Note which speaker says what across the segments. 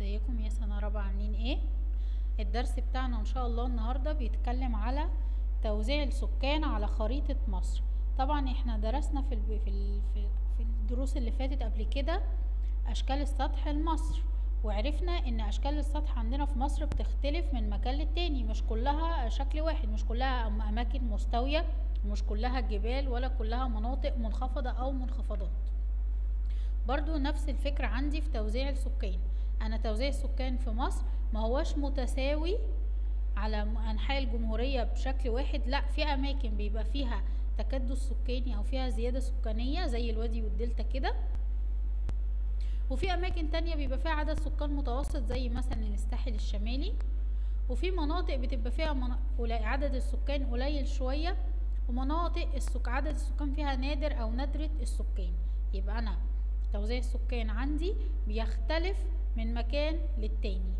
Speaker 1: ازيكم يا سنة رابعة عاملين ايه؟ الدرس بتاعنا ان شاء الله النهاردة بيتكلم على توزيع السكان على خريطة مصر. طبعا احنا درسنا في الدروس اللي فاتت قبل كده اشكال السطح لمصر، وعرفنا ان اشكال السطح عندنا في مصر بتختلف من مكان للتاني، مش كلها شكل واحد، مش كلها اماكن مستوية، مش كلها جبال ولا كلها مناطق منخفضة او منخفضات. برضو نفس الفكرة عندي في توزيع السكان. انا توزيع السكان في مصر ما هوش متساوي على انحاء الجمهورية بشكل واحد، لا، في اماكن بيبقى فيها تكدس سكاني او فيها زيادة سكانية زي الوادي والدلتا كده، وفي اماكن تانية بيبقى فيها عدد سكان متوسط زي مثلا الساحل الشمالي، وفي مناطق بتبقى فيها عدد السكان قليل شوية، ومناطق عدد السكان فيها نادر او ندرة السكان. يبقى انا توزيع السكان عندي بيختلف من مكان للتاني.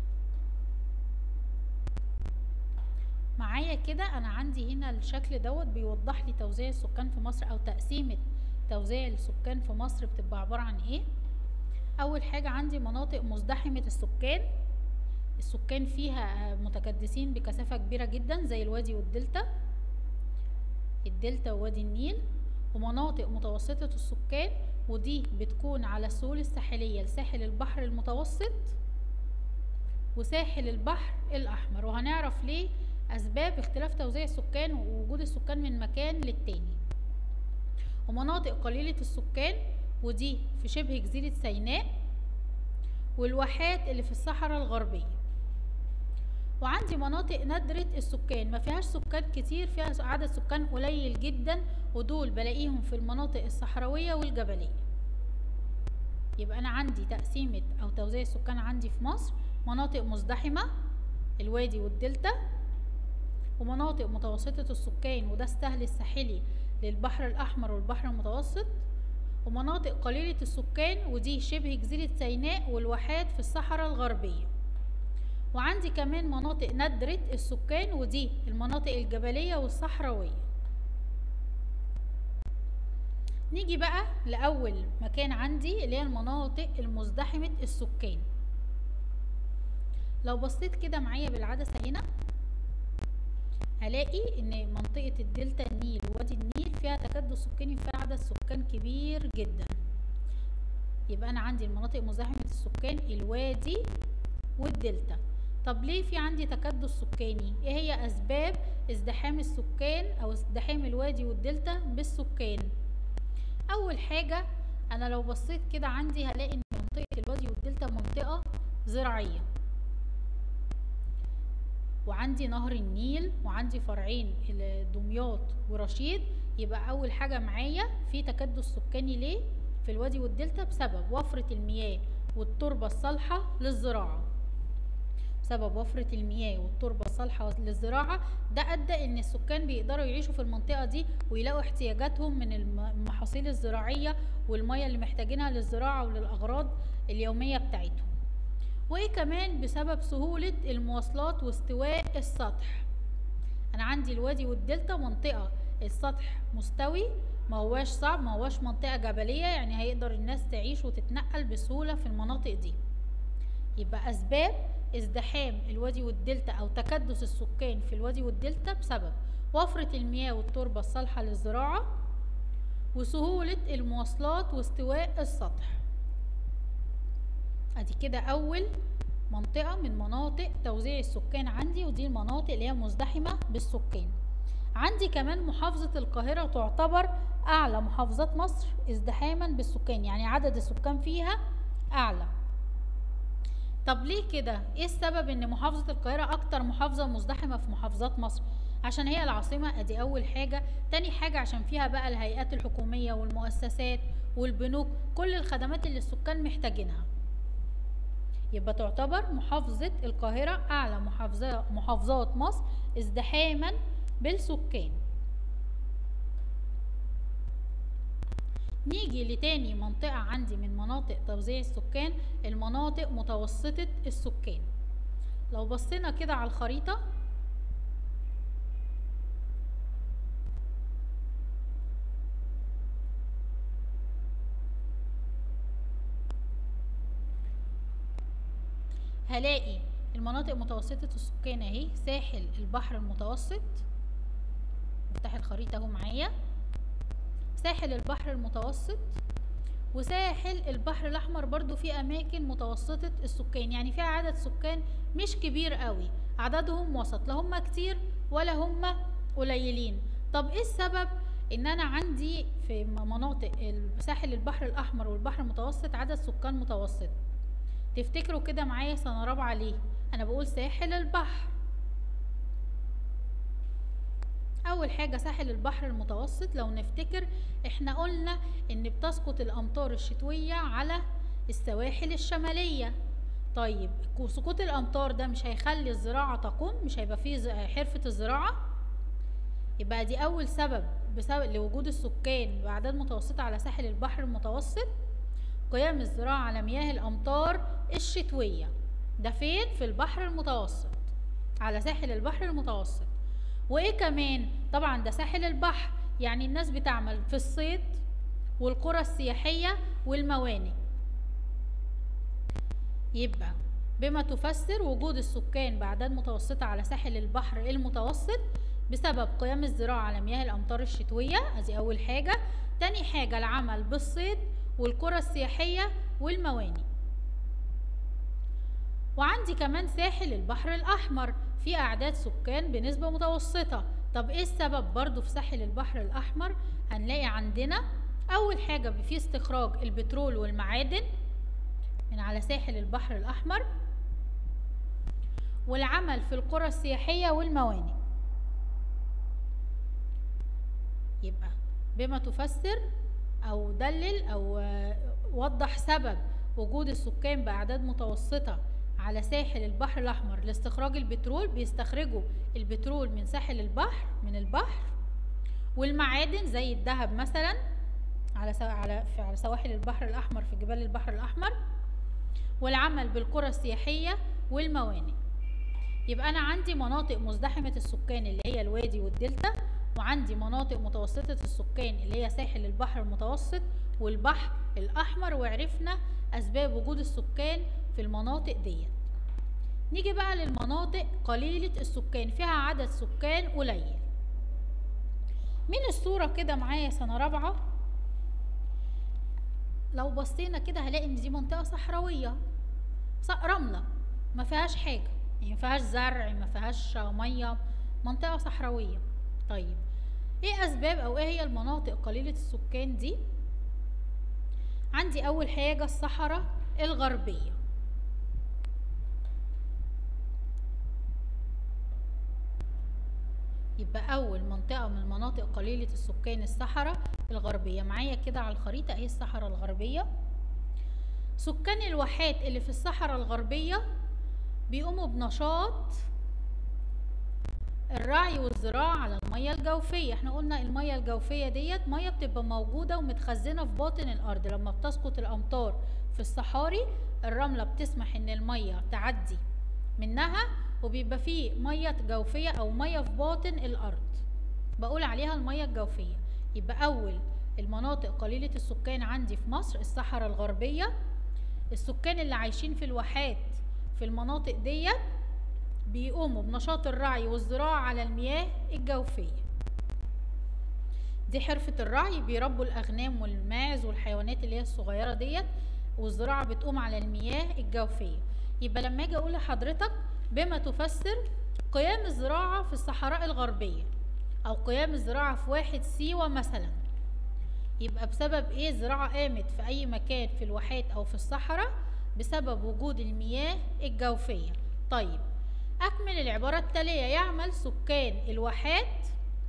Speaker 1: معايا كده انا عندي هنا الشكل دوت بيوضح لي توزيع السكان في مصر او تقسيمة توزيع السكان في مصر بتبقى عبارة عن ايه. اول حاجة عندي مناطق مزدحمة السكان فيها متكدسين بكثافة كبيرة جدا زي الوادي والدلتا، الدلتا ووادي النيل. ومناطق متوسطة السكان ودي بتكون على السهول الساحلية لساحل البحر المتوسط وساحل البحر الأحمر، وهنعرف ليه أسباب اختلاف توزيع السكان ووجود السكان من مكان للتاني. ومناطق قليلة السكان ودي في شبه جزيرة سيناء والواحات اللي في الصحراء الغربية. وعندي مناطق ندرة السكان ما فيهاش سكان كتير، فيها عدد سكان قليل جدا، ودول بلاقيهم في المناطق الصحراوية والجبلية. يبقى أنا عندي تقسيمة أو توزيع السكان عندي في مصر مناطق مزدحمة الوادي والدلتا، ومناطق متوسطة السكان وده السهل الساحلي للبحر الأحمر والبحر المتوسط، ومناطق قليلة السكان ودي شبه جزيرة سيناء والواحات في الصحراء الغربية. وعندي كمان مناطق ندرة السكان ودي المناطق الجبلية والصحراوية. نيجي بقى لأول مكان عندي اللي هي المناطق المزدحمة السكان. لو بصيت كده معايا بالعدسة هنا هلاقي ان منطقة الدلتا النيل ووادي النيل فيها تكدس سكاني وفيها عدد سكان كبير جدا. يبقى انا عندي المناطق مزدحمة السكان الوادي والدلتا. طب ليه في عندي تكدس سكاني؟ ايه هي اسباب ازدحام السكان او ازدحام الوادي والدلتا بالسكان؟ اول حاجة انا لو بصيت كده عندي هلاقي ان منطقة الوادي والدلتا منطقة زراعية، وعندي نهر النيل وعندي فرعين دمياط ورشيد. يبقى اول حاجة معايا في تكدس سكاني ليه في الوادي والدلتا بسبب وفرة المياه والتربة الصالحة للزراعة. بسبب وفرة المياه والتربة الصالحة للزراعة ده أدى إن السكان بيقدروا يعيشوا في المنطقة دي ويلاقوا احتياجاتهم من المحاصيل الزراعية والمياه اللي محتاجينها للزراعة وللأغراض اليومية بتاعتهم. وإيه كمان بسبب سهولة المواصلات واستواء السطح. أنا عندي الوادي والدلتا منطقة السطح مستوي، ما هواش صعب، ما هواش منطقة جبلية، يعني هيقدر الناس تعيش وتتنقل بسهولة في المناطق دي. يبقى أسباب ازدحام الوادي والدلتا أو تكدس السكان في الوادي والدلتا بسبب وفرة المياه والتربة الصالحة للزراعة وسهولة المواصلات واستواء السطح. ادي كده أول منطقة من مناطق توزيع السكان عندي، ودي المناطق اللي هي مزدحمة بالسكان. عندي كمان محافظة القاهرة تعتبر أعلى محافظات مصر ازدحاما بالسكان، يعني عدد السكان فيها أعلى. طب ليه كده؟ ايه السبب ان محافظة القاهرة اكتر محافظة مزدحمة في محافظات مصر؟ عشان هي العاصمة، ادي اول حاجة. تاني حاجة عشان فيها بقى الهيئات الحكومية والمؤسسات والبنوك، كل الخدمات اللي السكان محتاجينها. يبقى تعتبر محافظة القاهرة اعلى محافظات مصر ازدحاما بالسكان. نيجي لتاني منطقة عندي من مناطق توزيع السكان المناطق متوسطة السكان. لو بصينا كده على الخريطة هلاقي المناطق متوسطة السكان اهي، ساحل البحر المتوسط، افتح الخريطة اهو معايا، ساحل البحر المتوسط وساحل البحر الاحمر برضو في اماكن متوسطة السكان، يعني فيها عدد سكان مش كبير قوي، عددهم وسط، لا هم كتير ولا هم قليلين. طب ايه السبب ان انا عندي في مناطق ساحل البحر الاحمر والبحر المتوسط عدد سكان متوسط؟ تفتكروا كده معايا سنة رابعة ليه انا بقول ساحل البحر؟ اول حاجة ساحل البحر المتوسط، لو نفتكر احنا قلنا ان بتسقط الامطار الشتوية على السواحل الشمالية. طيب سقوط الامطار ده مش هيخلي الزراعة تقوم، مش هيبقى فيه حرفة الزراعة، يبقى دي اول سبب بسبب لوجود السكان باعداد متوسطة على ساحل البحر المتوسط، قيام الزراعة على مياه الامطار الشتوية. ده فين؟ في البحر المتوسط، على ساحل البحر المتوسط. وايه كمان؟ طبعا ده ساحل البحر، يعني الناس بتعمل في الصيد والقرى السياحية والموانئ. يبقى بما تفسر وجود السكان بأعداد متوسطة على ساحل البحر المتوسط بسبب قيام الزراعة على مياه الأمطار الشتوية، ادي أول حاجة. تاني حاجة العمل بالصيد والقرى السياحية والموانئ. وعندي كمان ساحل البحر الأحمر في أعداد سكان بنسبة متوسطة. طب إيه السبب برضو في ساحل البحر الأحمر؟ هنلاقي عندنا أول حاجة في استخراج البترول والمعادن من على ساحل البحر الأحمر، والعمل في القرى السياحية والموانئ. يبقى بما تفسر أو دلل أو وضح سبب وجود السكان بأعداد متوسطة على ساحل البحر الأحمر لاستخراج البترول، بيستخرجوا البترول من ساحل البحر من البحر، والمعادن زي الذهب مثلا على سواحل البحر الأحمر في جبال البحر الأحمر، والعمل بالقرى السياحية والموانئ. يبقى أنا عندي مناطق مزدحمة السكان اللي هي الوادي والدلتا، وعندي مناطق متوسطة السكان اللي هي ساحل البحر المتوسط والبحر الأحمر، وعرفنا أسباب وجود السكان في المناطق ديت. نيجي بقى للمناطق قليلة السكان، فيها عدد سكان قليل. من الصورة كده معايا سنة رابعة، لو بصينا كده هلاقي ان دي منطقة صحراوية، رملة، ما فيهاش حاجة، يعني ما فيهاش زرع، ما فيهاش مية، منطقة صحراوية. طيب ايه اسباب او ايه هي المناطق قليلة السكان دي؟ عندي اول حاجة الصحراء الغربية. يبقى اول منطقة من المناطق قليلة السكان الصحراء الغربية. معايا كده على الخريطة اهي الصحراء الغربية. سكان الواحات اللي في الصحراء الغربية بيقوموا بنشاط الرعي والزراعة على المية الجوفية. احنا قلنا المية الجوفية ديت مية بتبقى موجودة ومتخزنة في باطن الأرض، لما بتسقط الأمطار في الصحاري الرملة بتسمح ان المية تعدي منها، وبيبقى فيه مية جوفية أو مية في باطن الأرض، بقول عليها المية الجوفية. يبقى أول المناطق قليلة السكان عندي في مصر الصحراء الغربية. السكان اللي عايشين في الواحات في المناطق ديت بيقوموا بنشاط الرعي والزراعة على المياه الجوفية. دي حرفة الرعي، بيربوا الأغنام والماعز والحيوانات اللي هي الصغيرة ديت، والزراعة بتقوم على المياه الجوفية. يبقى لما اجي اقول لحضرتك بما تفسر قيام الزراعة في الصحراء الغربية او قيام الزراعة في واحد سيوة مثلا، يبقى بسبب ايه الزراعة قامت في اي مكان في الواحات او في الصحراء؟ بسبب وجود المياه الجوفية. طيب اكمل العبارة التالية: يعمل سكان الواحات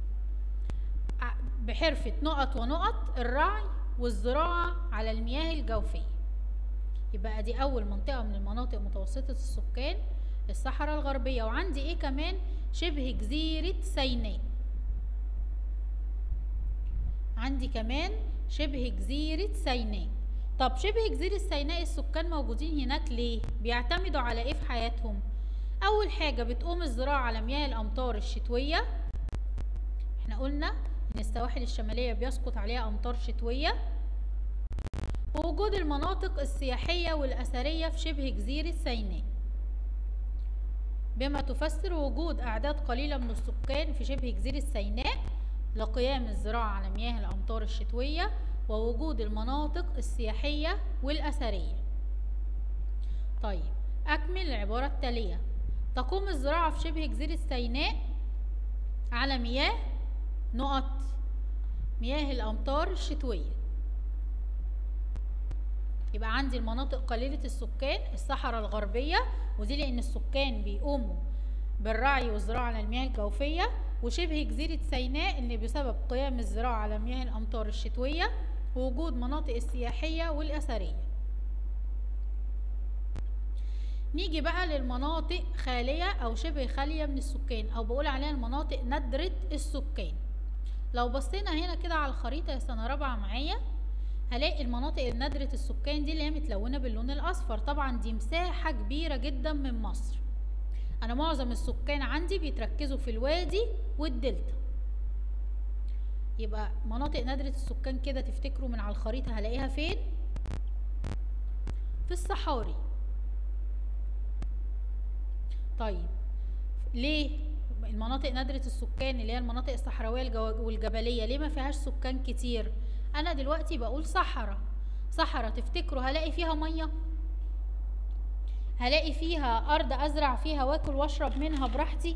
Speaker 1: بحرفة نقط ونقط الرعي والزراعة على المياه الجوفية. يبقى دي اول منطقة من المناطق متوسطة السكان الصحراء الغربية. وعندي ايه كمان؟ شبه جزيرة سيناء. عندي كمان شبه جزيرة سيناء. طب شبه جزيرة سيناء السكان موجودين هناك ليه؟ بيعتمدوا على ايه في حياتهم؟ اول حاجة بتقوم الزراعة على مياه الامطار الشتوية. احنا قلنا ان السواحل الشمالية بيسقط عليها امطار شتوية. ووجود المناطق السياحية والاثرية في شبه جزيرة سيناء. بما تفسر وجود أعداد قليلة من السكان في شبه جزيرة سيناء لقيام الزراعة على مياه الأمطار الشتوية ووجود المناطق السياحية والأثرية. طيب أكمل العبارة التالية. تقوم الزراعة في شبه جزيرة سيناء على مياه الأمطار الشتوية. يبقى عندي المناطق قليلة السكان، الصحراء الغربية، ودي لأن السكان بيقوموا بالرعي والزراعة على المياه الجوفية، وشبه جزيرة سيناء اللي بسبب قيام الزراعة على مياه الأمطار الشتوية ووجود مناطق السياحية والأثرية. نيجي بقى للمناطق خالية أو شبه خالية من السكان، أو بقول عليها المناطق ندرة السكان. لو بصينا هنا كده على الخريطة يا سنة رابعة معايا، هلاقي المناطق النادرة السكان دي اللي هي متلونة باللون الأصفر. طبعا دي مساحة كبيرة جدا من مصر. أنا معظم السكان عندي بيتركزوا في الوادي والدلتا. يبقى مناطق نادرة السكان كده تفتكروا من على الخريطة هلاقيها فين؟ في الصحاري. طيب ليه المناطق نادرة السكان اللي هي المناطق الصحراوية والجبلية ليه ما فيهاش سكان كتير؟ أنا دلوقتي بقول صحراء تفتكروا هلاقي فيها مية؟ هلاقي فيها أرض أزرع فيها وآكل وأشرب منها براحتي؟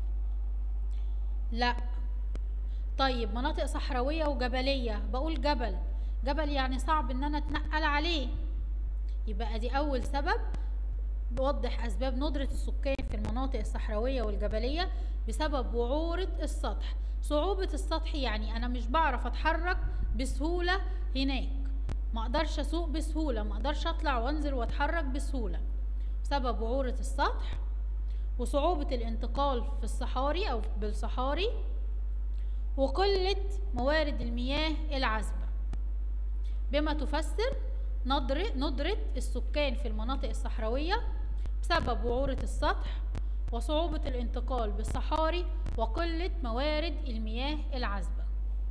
Speaker 1: لا. طيب مناطق صحراوية وجبلية، بقول جبل يعني صعب إن أنا أتنقل عليه. يبقى دي أول سبب بوضح أسباب ندرة السكان في المناطق الصحراوية والجبلية بسبب وعورة السطح. صعوبة السطح يعني أنا مش بعرف أتحرك بسهولة هناك، ما أقدرش أسوق بسهولة، ما أقدرش أطلع وأنزل وأتحرك بسهولة بسبب وعورة السطح وصعوبة الانتقال في الصحاري أو بالصحاري وقلة موارد المياه العذبة. بما تفسر ندرة السكان في المناطق الصحراوية بسبب وعورة السطح وصعوبة الانتقال بالصحاري وقلة موارد المياه العذبة.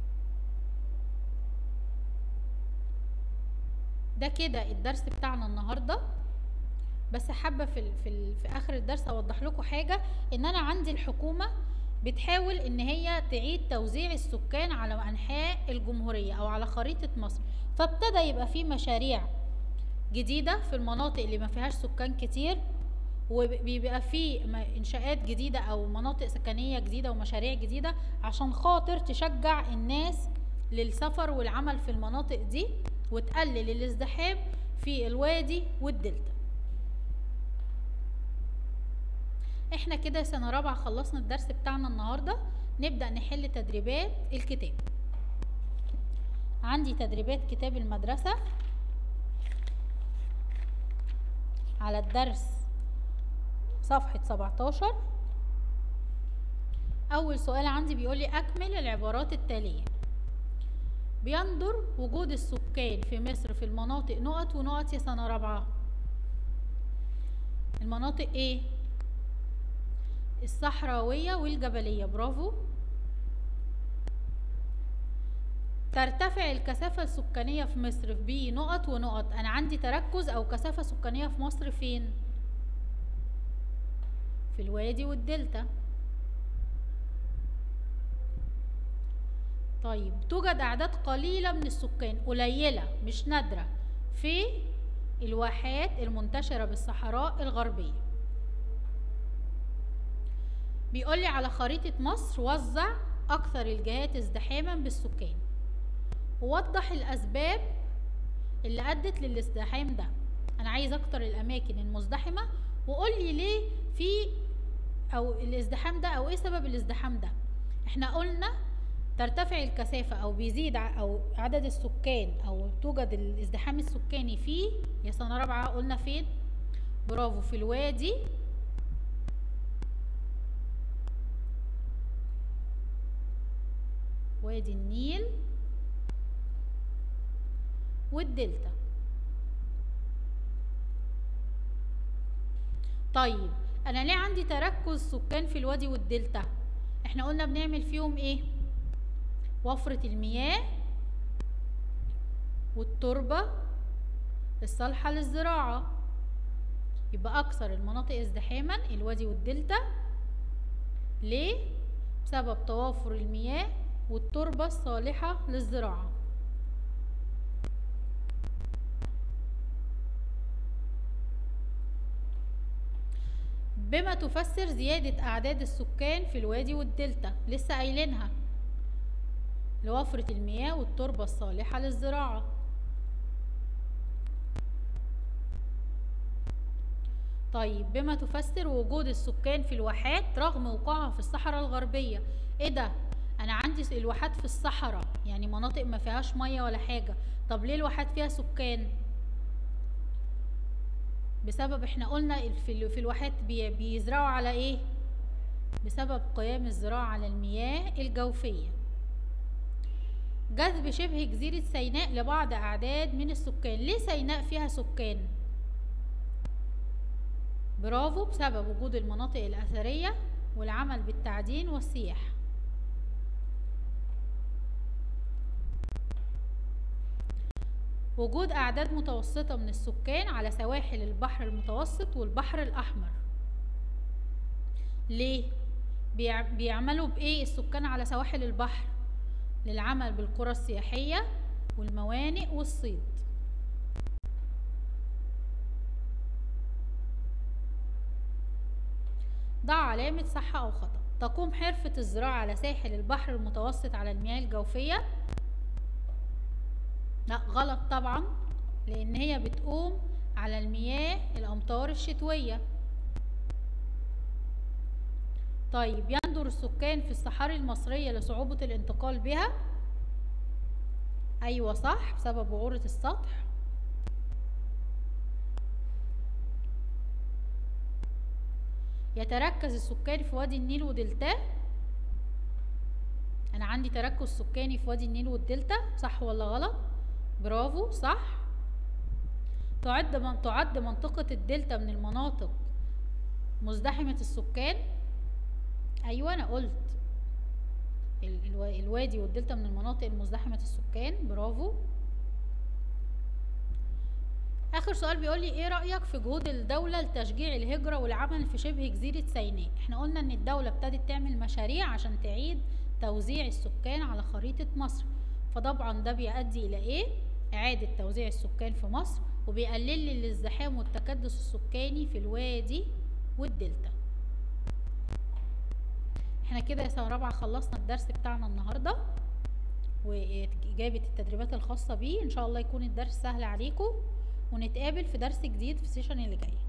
Speaker 1: ده كده الدرس بتاعنا النهارده. بس حابه في اخر الدرس اوضح لكم حاجه، ان انا عندي الحكومه بتحاول ان هي تعيد توزيع السكان على انحاء الجمهوريه او على خريطه مصر، فابتدى يبقى في مشاريع جديده في المناطق اللي ما فيهاش سكان كتير، وبيبقى في انشاءات جديده او مناطق سكنيه جديده ومشاريع جديده عشان خاطر تشجع الناس للسفر والعمل في المناطق دي وتقلل الازدحام في الوادي والدلتا. احنا كده سنة رابعة خلصنا الدرس بتاعنا النهاردة. نبدأ نحل تدريبات الكتاب. عندي تدريبات كتاب المدرسة على الدرس صفحة 17. أول سؤال عندي بيقولي أكمل العبارات التالية. بيندر وجود السكان في مصر في المناطق نقط ونقط يا سنة رابعة. المناطق ايه؟ الصحراوية والجبلية، برافو. ترتفع الكثافة السكانية في مصر في نقط ونقط. أنا عندي تركز أو كثافة سكانية في مصر فين؟ في الوادي والدلتا. طيب توجد أعداد قليلة من السكان، قليلة مش نادرة، في الواحات المنتشرة بالصحراء الغربية. بيقولي على خريطة مصر وزع أكثر الجهات ازدحاما بالسكان، ووضح الأسباب اللي أدت للازدحام ده. أنا عايز أكتر الأماكن المزدحمة، وقولي ليه في أو الازدحام ده أو إيه سبب الازدحام ده. إحنا قلنا ترتفع الكثافة أو بيزيد أو عدد السكان أو توجد الازدحام السكاني فيه يا سنة رابعة. قلنا فين؟ برافو، في الوادي وادي النيل والدلتا. طيب أنا ليه عندي تركز سكان في الوادي والدلتا؟ احنا قلنا بنعمل فيهم ايه؟ وفرة المياه والتربة الصالحة للزراعة. يبقى اكثر المناطق ازدحاما الوادي والدلتا. ليه؟ بسبب توافر المياه والتربة الصالحة للزراعة. بما تفسر زيادة أعداد السكان في الوادي والدلتا، لسه قايلينها، لوفرة المياه والتربة الصالحة للزراعة. طيب بما تفسر وجود السكان في الواحات رغم وقوعها في الصحراء الغربية. ايه ده؟ انا عندي الواحات في الصحراء، يعني مناطق ما فيهاش مية ولا حاجة، طب ليه الواحات فيها سكان؟ بسبب احنا قلنا في الواحات بيزرعوا على ايه؟ بسبب قيام الزراعة على المياه الجوفية. جذب شبه جزيرة سيناء لبعض أعداد من السكان. ليه سيناء فيها سكان؟ برافو، بسبب وجود المناطق الأثرية والعمل بالتعدين والسياحة. وجود أعداد متوسطة من السكان على سواحل البحر المتوسط والبحر الأحمر. ليه؟ بيعملوا بإيه السكان على سواحل البحر؟ للعمل بالقرى السياحية والموانئ والصيد. ضع علامة صح أو خطأ. تقوم حرفة الزراعة على ساحل البحر المتوسط على المياه الجوفية؟ لا، غلط طبعا، لأن هي بتقوم على المياه الأمطار الشتوية. طيب يندر السكان في الصحاري المصرية لصعوبة الانتقال بها؟ أيوة صح، بسبب وعورة السطح. يتركز السكان في وادي النيل ودلتاه؟ أنا عندي تركز سكاني في وادي النيل والدلتا، صح ولا غلط؟ برافو صح. تعد منطقة الدلتا من المناطق مزدحمة السكان؟ أيوة أنا قلت الوادي والدلتا من المناطق المزدحمة السكان، برافو. آخر سؤال بيقولي ايه رأيك في جهود الدولة لتشجيع الهجرة والعمل في شبه جزيرة سيناء؟ احنا قلنا ان الدولة ابتدت تعمل مشاريع عشان تعيد توزيع السكان على خريطة مصر، فطبعا ده بيؤدي الى ايه؟ إعادة توزيع السكان في مصر، وبيقلل لي الازدحام والتكدس السكاني في الوادي والدلتا. احنا كده يا سنة رابعة خلصنا الدرس بتاعنا النهاردة وإجابة التدريبات الخاصة بيه. ان شاء الله يكون الدرس سهل عليكم، ونتقابل في درس جديد في السيشن اللي جاي.